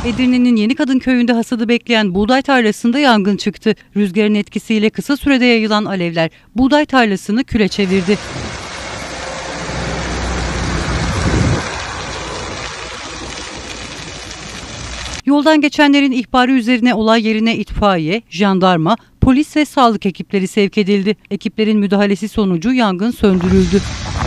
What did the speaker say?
Edirne'nin Yenikadın köyünde hasadı bekleyen buğday tarlasında yangın çıktı. Rüzgarın etkisiyle kısa sürede yayılan alevler buğday tarlasını küle çevirdi. Yoldan geçenlerin ihbarı üzerine olay yerine itfaiye, jandarma, polis ve sağlık ekipleri sevk edildi. Ekiplerin müdahalesi sonucu yangın söndürüldü.